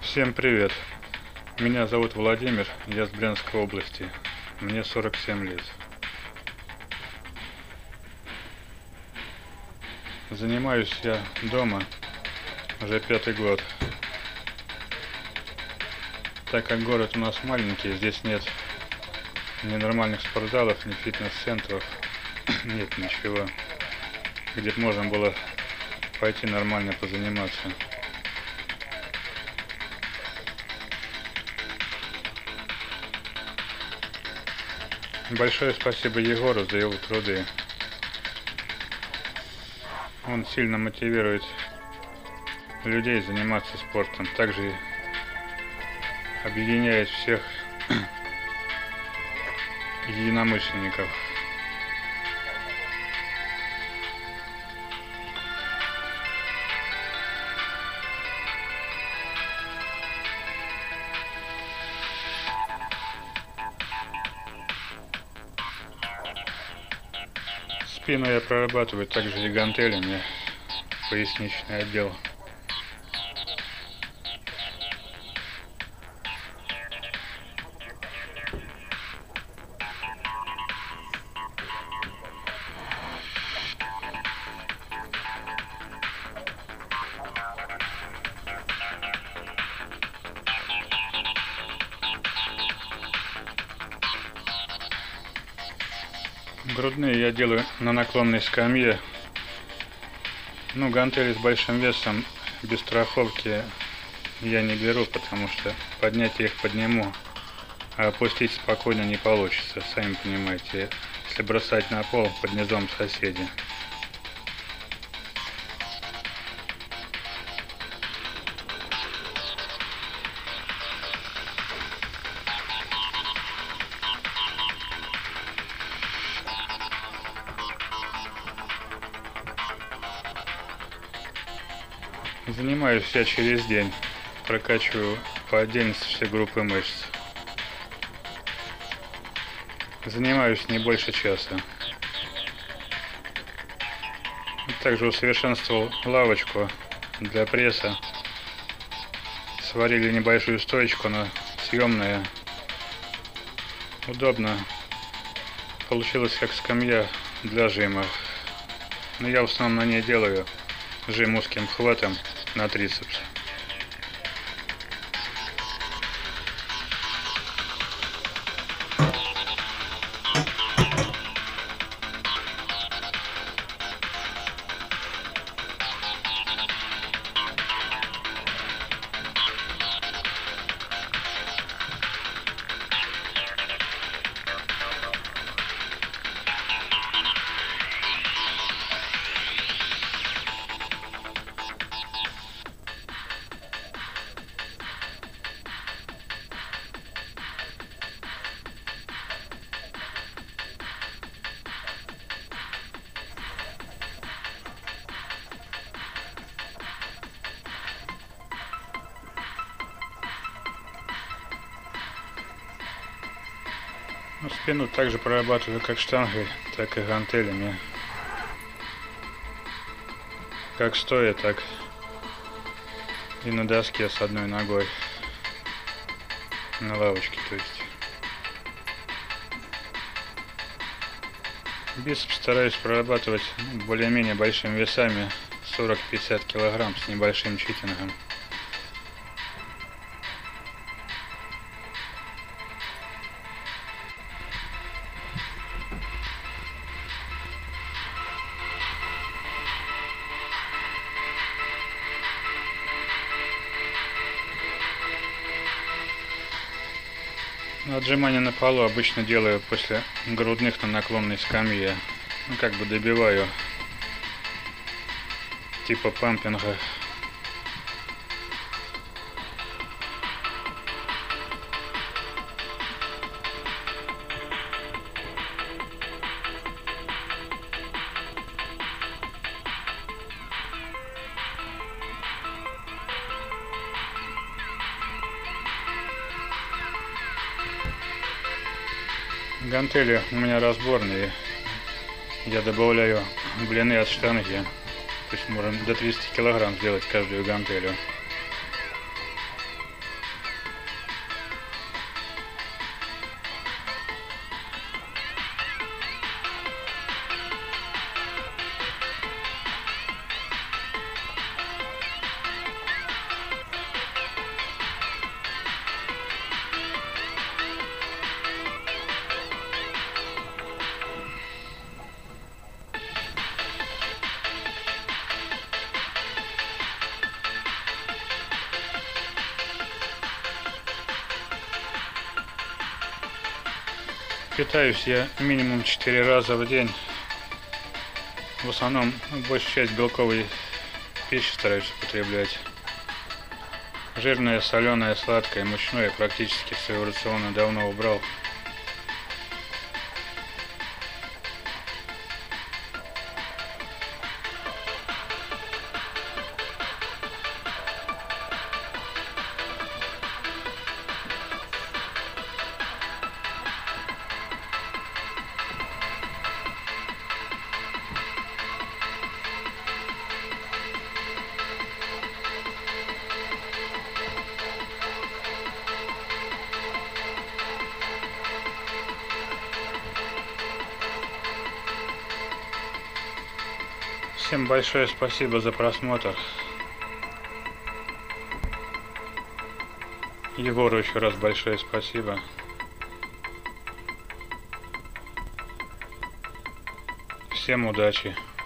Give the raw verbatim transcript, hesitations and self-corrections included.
Всем привет! Меня зовут Владимир, я с Брянской области. Мне сорок семь лет. Занимаюсь я дома уже пятый год. Так как город у нас маленький, здесь нет ни нормальных спортзалов, ни фитнес-центров, нет ничего, где бы можно было пойти нормально позаниматься. Большое спасибо Егору за его труды. Он сильно мотивирует людей заниматься спортом. Также объединяет всех единомышленников. Спину я прорабатываю также и гантелями, поясничный отдел. Грудные я делаю на наклонной скамье. Ну, гантели с большим весом без страховки я не беру, потому что поднять я их подниму, а опустить спокойно не получится, сами понимаете, если бросать на пол под низом соседи. Занимаюсь я через день, прокачиваю по отдельности все группы мышц. Занимаюсь не больше часа. Также усовершенствовал лавочку для пресса. Сварили небольшую стоечку, она съемная. Удобно. Получилось как скамья для жима. Но я в основном на ней делаю жим узким хватом на трицепс. Ну, спину также прорабатываю как штангой, так и гантелями. Как стоя, так и на доске с одной ногой. На лавочке, то есть. Бицепс стараюсь прорабатывать более-менее большими весами, сорок-пятьдесят килограмм с небольшим читингом. Отжимания на полу обычно делаю после грудных на наклонной скамье. Ну, как бы добиваю типа пампинга. Гантели у меня разборные. Я добавляю длины от штанги. То есть можно до тридцати килограмм сделать каждую гантелью. Питаюсь я минимум четыре раза в день. В основном большую часть белковой пищи стараюсь употреблять. Жирное, соленое, сладкое, мучное я практически в своего рациона давно убрал. Всем большое спасибо за просмотр. Егору еще раз большое спасибо. Всем удачи.